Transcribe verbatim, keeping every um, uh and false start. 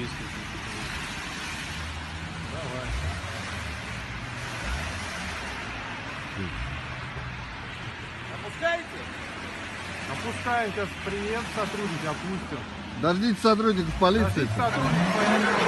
есть. Давай. Опускаете? Опускаем. Сейчас приедет сотрудник, опустим. Дождитесь сотрудников полиции. Дождитесь сотрудников полиции.